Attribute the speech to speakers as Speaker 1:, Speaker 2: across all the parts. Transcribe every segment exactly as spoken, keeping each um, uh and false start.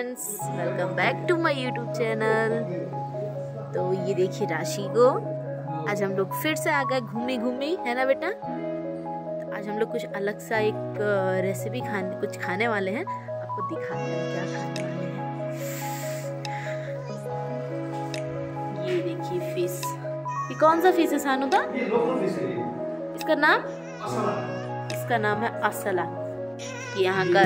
Speaker 1: Friends, welcome back to my YouTube channel. तो ये देखिए राशि को आज हम लोग फिर से आ गए घूमी घूमी, है ना बेटा। तो आज हम लोग कुछ अलग सा एक रेसिपी खाने कुछ खाने वाले हैं, आपको दिखाते हैं क्या खाने वाले हैं। ये देखिए फिश, ये कौन सा फिश है सानुदा? इसका नाम इसका नाम है असला। यहाँ का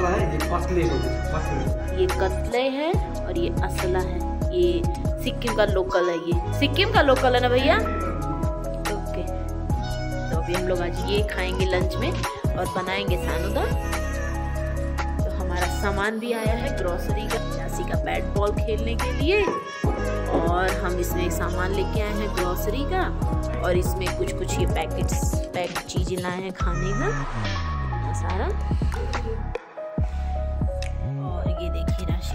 Speaker 1: ये कतले है और ये असला है। ये सिक्किम का लोकल है, ये सिक्किम का लोकल है ना भैया। ओके, तो अभी हम लोग आज ये खाएंगे लंच में और बनाएंगे सानुदा। तो हमारा सामान भी आया है ग्रोसरी का, राशि का बैट बॉल खेलने के लिए, और हम इसमें सामान लेके आए हैं ग्रोसरी का, और इसमें कुछ कुछ ये पैकेट्स पैक चीजें लाए हैं खाने का सारा। और ये देखिए राशि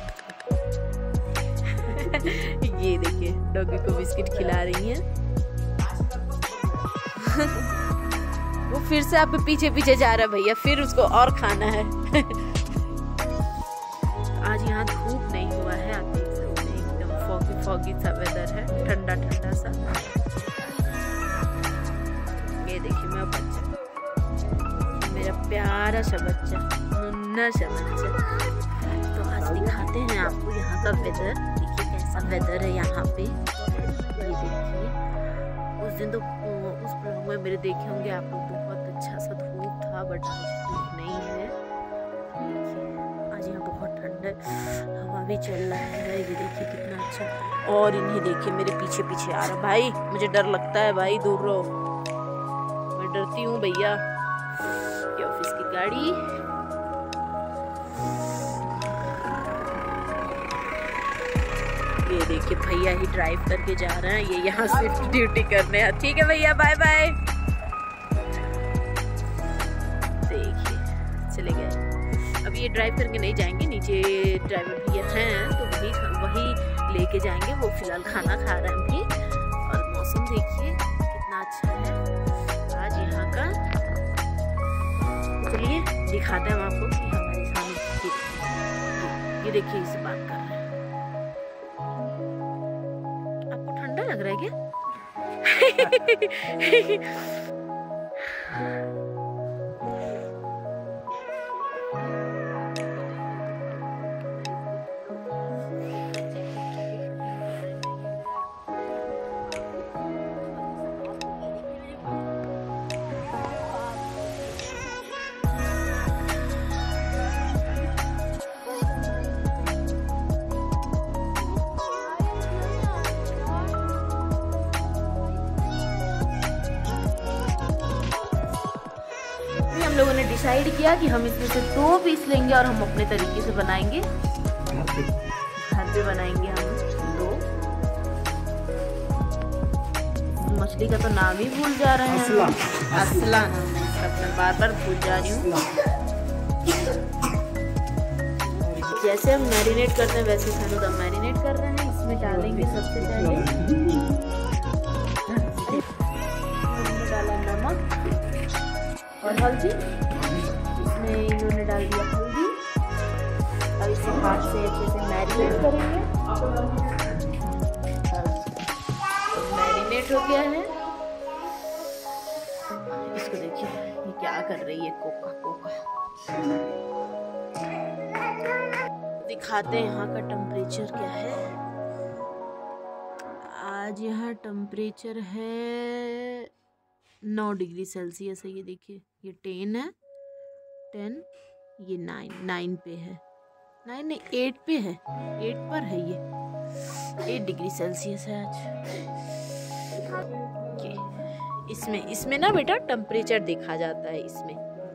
Speaker 1: ये देखिए डॉगी को बिस्किट खिला रही है वो फिर से आप पीछे पीछे जा रहा है भैया, फिर उसको और खाना है आज यहाँ धूप नहीं हुआ है, आप देख सकते हैं एकदम फॉगी फॉगी सा वेदर है, ठंडा ठंडा सा। ये देखिए मेरा बच्चा, मेरा प्यारा सा बच्चा, मुन्ना सा बच्चा। तो आज दिखाते हैं आपको यहाँ का वेदर, देखिए कैसा वेदर है यहाँ पे। ये देखिए उस दिन तो उस ब्लॉग में मेरे देखे होंगे आप लोग, बहुत अच्छा सा धूप था, बट आज धूप नहीं है। आज यहाँ बहुत ठंडा हवा भी चल रहा है, ये देखिए कितना अच्छा। और इन्हें देखिए मेरे पीछे पीछे आ रहा, भाई मुझे डर लगता है भाई, दूर रहो, मैं डरती हूँ भैया। ये ऑफिस की गाड़ी, ये देखिए भैया ही ड्राइव करके जा रहे हैं, ये यहाँ सिर्फ ड्यूटी करने हैं। ठीक है भैया, बाय बाय। देखिए चले गए, अब ये ड्राइव करके नहीं जाएंगे, नीचे ड्राइवर भैया हैं तो वही वही लेके जाएंगे। वो फिलहाल खाना खा रहे हैं अभी। और मौसम देखिए कितना अच्छा है आज यहाँ का। चलिए दिखाते हैं हम आपको कि हमारे सामने ये देखिए इसे बात कर रहे हैं। आपको ठंडा लग रहा है क्या? हम लोगों ने डिसाइड किया कि हम इसमें से दो पीस लेंगे और हम अपने तरीके से बनाएंगे, घर पे बनाएंगे हम दो। मछली का तो नाम ही भूल जा रहे हैं, असला, असला नाम है इसका, मैं बार बार भूल जा रही हूँ। जैसे हम मैरिनेट करते हैं वैसे सानुदा मैरिनेट कर रहे हैं। इसमें डालेंगे सबसे पहले डाला नमक और हल्दी, इसमें इन्होंने डाल दिया हल्दी। अब इसे हाथ से अच्छे से मैरिनेट करेंगे। मैरिनेट हो गया है, इसको देखिए ये क्या कर रही है, कोका कोका। दिखाते हैं यहाँ का टेम्परेचर क्या है। आज यहाँ टेम्परेचर है नौ डिग्री सेल्सियस है। ये देखिए ये टेन है, टेन, ये नाइन, नाइन पे है, नाइन नहीं एट पे है, एट पर है, ये एट डिग्री सेल्सियस है आज। ये इसमें इसमें ना बेटा टेम्परेचर देखा जाता है इसमें।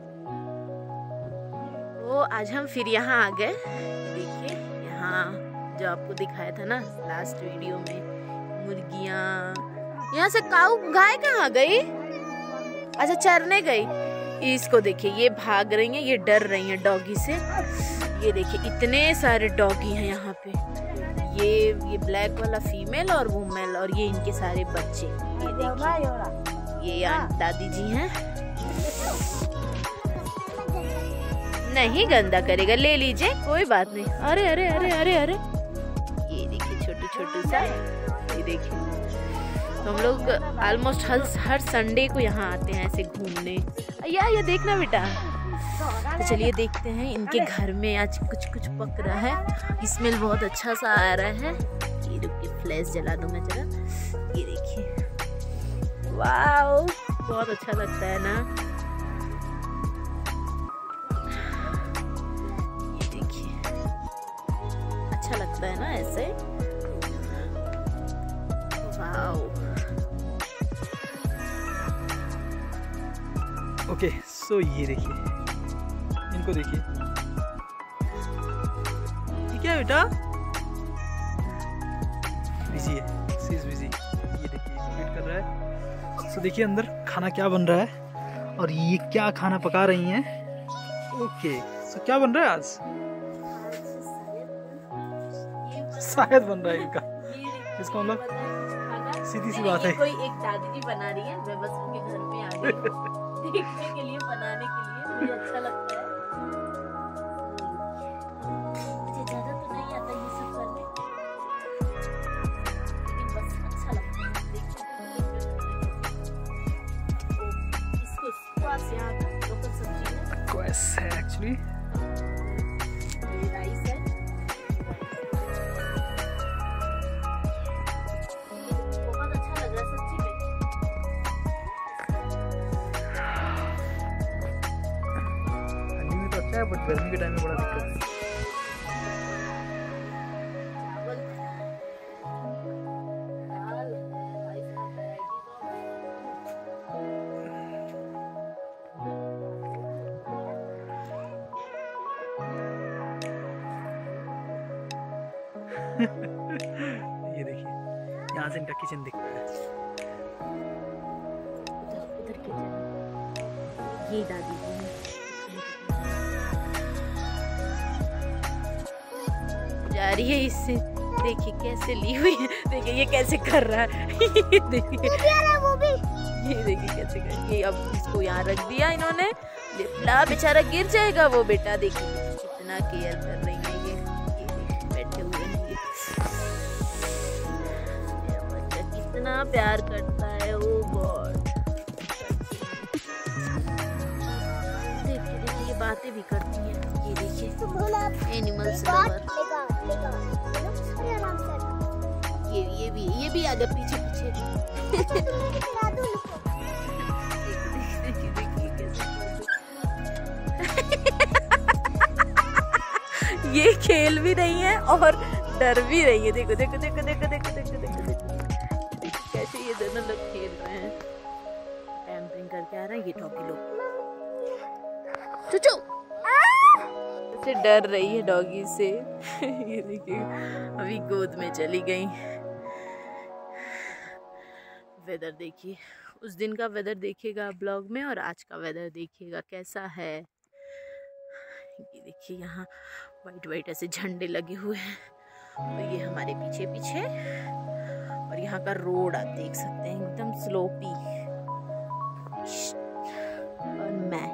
Speaker 1: तो आज हम फिर यहाँ आ गए, देखिए यहाँ जो आपको दिखाया था ना लास्ट वीडियो में, मुर्गियाँ, यहाँ से काऊ गाय कहाँ गई? अच्छा चरने गई। इसको देखिए ये भाग रही हैं, ये डर रही हैं डॉगी से। ये देखिए इतने सारे डॉगी हैं यहाँ पे, ये ये ब्लैक वाला फीमेल और वो मेल, और ये इनके सारे बच्चे। ये देखिए ये दादी जी हैं। नहीं गंदा करेगा, ले लीजिए कोई बात नहीं। अरे अरे अरे अरे अरे ये देखिए छोटू छोटू सा, ये देखिए। तो हम लोग ऑलमोस्ट हर हर संडे को यहाँ आते हैं ऐसे घूमने। या ये देखना बेटा। तो चलिए देखते हैं इनके घर में आज कुछ कुछ पक रहा है। स्मेल बहुत अच्छा सा आ रहा है। ये रुकिए फ्लैश जला दूं मैं जरा। ये देखिए, वाओ बहुत अच्छा लगता है ना। ये देखिए अच्छा लगता है ना ऐसे। वाओ।
Speaker 2: ओके सो ये देखिए, इनको देखिए। ये क्या बेटा? बिजी है, सी इज बिजी। ये देखिए वेट कर रहा है। सो so, देखिए अंदर खाना क्या बन रहा है और ये क्या खाना पका रही हैं। ओके सो so, क्या बन रहा है आज? शायद बन रहा है इनका। इसका मतलब सीधी सी बात है,
Speaker 1: कोई एक दादी जी बना रही है, मैं बस उनके घर में आ गई देखने के लिए, बनाने के लिए। मुझे अच्छा लगता है। मुझे ज्यादा तो नहीं आता ये सब करने, लेकिन बस अच्छा लगता है देखने। इसको स्क्वाश यहाँ लोकल सब्जी है,
Speaker 2: स्क्वाश है एक्चुअली।
Speaker 1: ये राइस है। बहुत अच्छा लग रहा है सच्ची में।
Speaker 2: ठंडी में तो अच्छा है बट गर्मी के टाइम में बड़ा दिक्कत है। ये देखिए यहाँ से इनका किचन दिखता है।
Speaker 1: उधर किचन, ये दादी जी है। जा रही है इससे, देखिए कैसे ली हुई है। देखिए ये कैसे कर रहा है। ये देखिए वो भी, ये देखिए कैसे कर। ये अब इसको यहाँ रख दिया इन्होंने, लिपला बेचारा गिर जाएगा वो बेटा। देखिए कितना केयर कर रही है ये। ये देखिए बैठे हुए हैं ये। बच्चा कितना प्यार करता है। Oh God. देखिए देखिए ये बातें भी करती है। ये देखिए एनिमल्स लवर। ये ये भी ये भी आ गया पीछे पीछे। ये खेल भी रही है और डर भी रही है। देखो देखो देखो देखो देखो देखो देखो देखो कैसे ये दोनों लोग खेल रहे हैं। पैम्परिंग करके आ रहा है ये डॉगी लोग। चुचू से डर रही है डॉगी से। ये देखिए अभी गोद में चली गई। वेदर देखिए, उस दिन का वेदर देखिएगा ब्लॉग में और आज का वेदर देखिएगा कैसा है। ये देखिए यहाँ वाइट वाइट ऐसे झंडे लगे हुए हैं और ये हमारे पीछे पीछे। और यहाँ का रोड आप देख सकते हैं एकदम स्लोपी। और मैं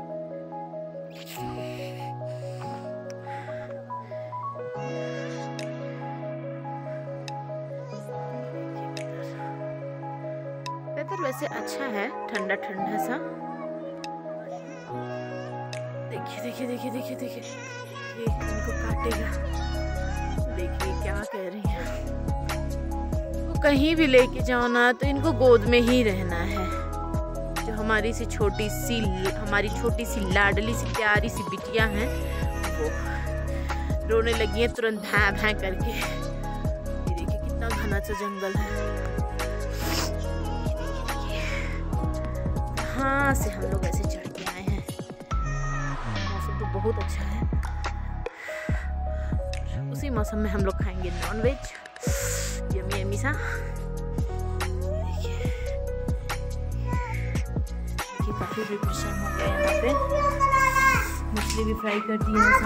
Speaker 1: वेदर वैसे अच्छा है, ठंडा ठंडा सा। देखिए देखिए देखिए देखिए देखिए ये इनको काटेगा। देखिए क्या कह रही है। वो कहीं भी लेके जाओ ना तो इनको गोद में ही रहना है। जो हमारी सी छोटी सी हमारी छोटी सी लाडली सी प्यारी सी बिटिया हैं वो रोने लगी हैं तुरंत भैं भैं करके। ये देखिए कितना घना सा जंगल है। यहाँ से हम लोग ऐसे चढ़ के आए हैं। मौसम तो बहुत अच्छा है। उसी मौसम में हम लोग खाएंगे नॉन वेज यमी यमी सा। देखिए काफी प्रिपरेशन हो गया यहाँ पे। मछली भी फ्राई कर दी है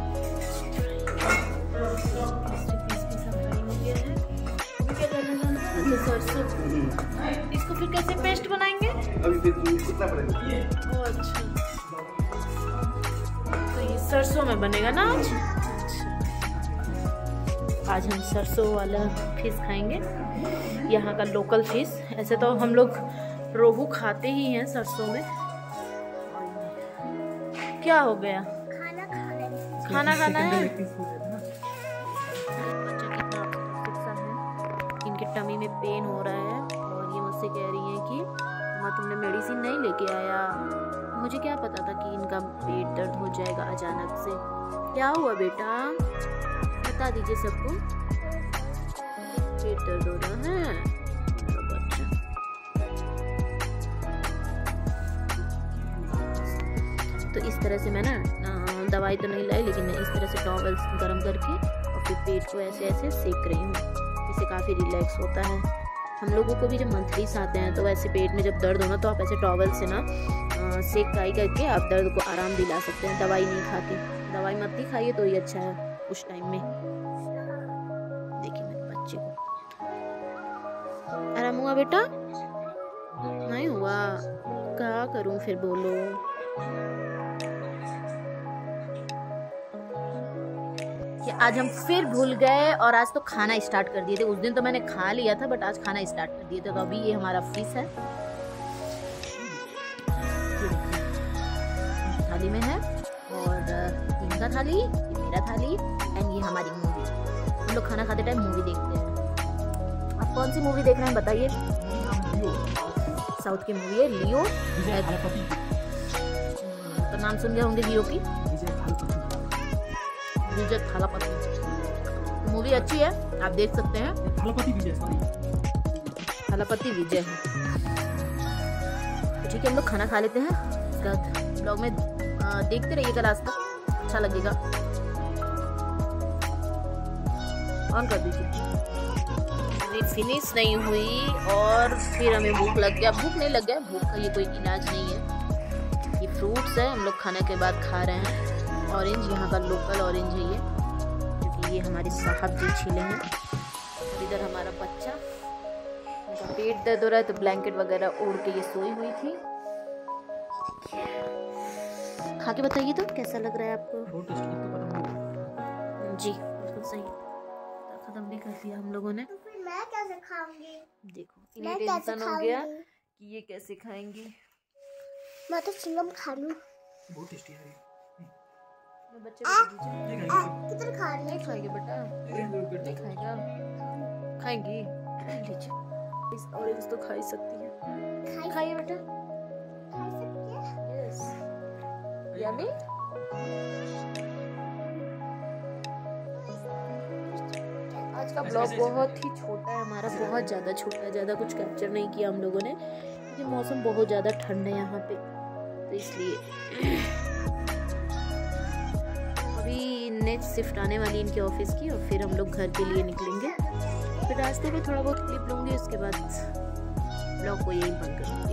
Speaker 1: सामने। अच्छा सरसों, इसको फिर कैसे पेस्ट बनाएंगे?
Speaker 3: अभी फिर कितना पड़ेगा?
Speaker 1: ओ अच्छा, तो ये सरसों में बनेगा ना आज? आज हम सरसों वाला फिश खाएंगे, यहाँ का लोकल फिश। ऐसे तो हम लोग रोहू खाते ही हैं सरसों में। क्या हो गया? खाना खाना खाना खाना है। बच्चा कितना गुस्सा है, इनके टमी में पेन हो रहा है और ये मुझसे कह रही हैं कि माँ तुमने मेडिसिन नहीं लेके आया। मुझे क्या पता था कि इनका पेट दर्द हो जाएगा अचानक से। क्या हुआ बेटा, बता दीजिए सबको। पेट दर्द हो रहा है बच्चा। तो इस तरह से मैं ना दवाई तो नहीं लाई, लेकिन मैं इस तरह से टॉवल गर्म करके और फिर पेट को ऐसे ऐसे सेक रही हूँ। इससे काफ़ी रिलैक्स होता है। हम लोगों को भी जब मंथलीस आते हैं तो वैसे पेट में जब दर्द होना तो आप ऐसे टॉवल से ना सेक काई करके आप दर्द को आराम दिला सकते हैं। दवाई नहीं खाते, दवाई मत ही खाइए तो ही अच्छा है उस टाइम में। देखिए मेरे बच्चे को आराम हुआ बेटा? नहीं हुआ? क्या करूं फिर, बोलो। कि आज हम फिर भूल गए और आज तो खाना स्टार्ट कर दिए थे। उस दिन तो मैंने खा लिया था बट आज खाना स्टार्ट कर दिए थे। तो अभी ये हमारा फिश है, थाली में है, और इनका थाली, ये मेरा थाली, एंड ये हमारी मूवी। हम लोग खाना खाते टाइम मूवी देखते हैं। आप कौन सी मूवी देख रहे हैं बताइए? साउथ की मूवी है लियो। तो नाम सुन गए होंगे लियो की, विजय थालापति। मूवी अच्छी है, आप देख सकते हैं।
Speaker 2: थालापति विजय,
Speaker 1: थालापति विजय है। ठीक है, हम लोग खाना खा लेते हैं, उसके बाद ब्लॉग में आ, देखते रहिएगा लास्ट तक, अच्छा लगेगा। ऑन कर दीजिए। अभी फिनिश नहीं हुई और फिर हमें भूख लग गया। भूख नहीं लग गया, भूख का ये कोई इलाज नहीं है। ये फ्रूट्स है, हम लोग खाने के बाद खा रहे हैं। ऑरेंज, यहाँ का लोकल ऑरेंज है ये, क्योंकि ये हमारे साहब जी छीले हैं। और इधर हमारा बच्चा, उनका पेट दर्द हो रहा है तो ब्लैंकेट वगैरह ओढ़ के ये सोई हुई थी। खा के बताइए तो कैसा लग रहा है आपको? जी बिल्कुल सही, खत्म भी कर दिया हम लोगों ने।
Speaker 4: तो फिर मैं कैसे खाऊंगी?
Speaker 1: देखो इन्हें टेंशन हो गया कि ये कैसे खाएंगी।
Speaker 4: मैं तो चिंगम खा लूं।
Speaker 2: बहुत टेस्टी है ये।
Speaker 1: बच्चे को दे दीजिए।
Speaker 4: किधर खा रही है?
Speaker 1: खाएगी बेटा? नहीं खाएगा? खाएंगी? लीजिए, इस ऑरेंज तो खा ही सकती है। खाइए बेटा।
Speaker 4: खा सकती है?
Speaker 1: Yes, yummy. आज का ब्लॉग बहुत ही छोटा है हमारा, बहुत ज़्यादा छोटा है। ज़्यादा कुछ कैप्चर नहीं किया हम लोगों ने, क्योंकि मौसम बहुत ज़्यादा ठंड है यहाँ पे, तो इसलिए। अभी नेक्स्ट शिफ्ट आने वाली इनके ऑफिस की, और फिर हम लोग घर के लिए निकलेंगे। फिर रास्ते में थोड़ा बहुत क्लिप लूँगी, उसके बाद ब्लॉग को यही बंद करूँगी।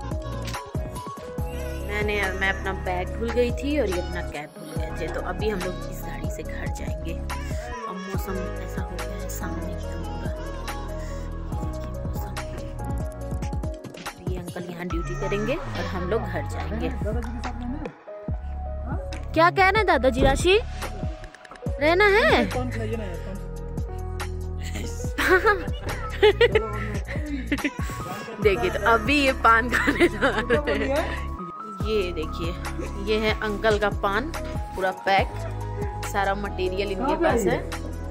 Speaker 1: मैंने मैं अपना बैग भूल गई थी और ये अपना कैब भूल गए थे, तो अभी हम लोग इस गाड़ी से घर जाएंगे। और मौसम ऐसा हो गया है, सामने की पूरा मौसम। ये अंकल यहाँ ड्यूटी करेंगे और हम लोग घर जाएंगे। क्या कह रहे हैं दादाजी? राशि रहना है? देखिए, तो अभी ये पान खाने जा रहे हैं। ये देखिए, ये है अंकल का पान, पूरा पैक, सारा मटेरियल इनके पास है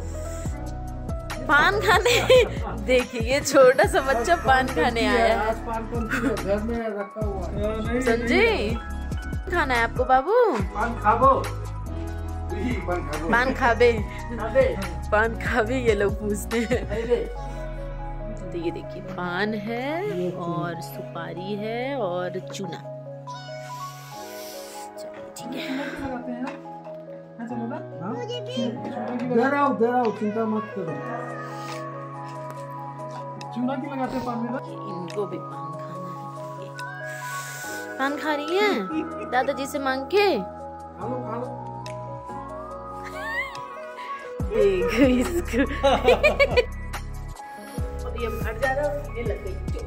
Speaker 1: पान खाने। देखिए ये छोटा सा बच्चा पान खाने आया है। समझे? खाना है आपको बाबू?
Speaker 3: पान खाबो,
Speaker 1: पान खाबे, पान खाबे ये लोग पूछते हैं। तो ये देखिए, पान है और सुपारी है और चूना। चलिए ठीक है,
Speaker 3: इधर आओ, इधर आओ, चिंता मत करो।
Speaker 2: चूना क्यों लगाते हैं पान में?
Speaker 1: इनको भी पान खाना है। ये पान खा रही है दादाजी से मांग के।
Speaker 3: खा लो, खा लो।
Speaker 1: देखो इसको। अभी हम घर ज़्यादा सीने लग गई।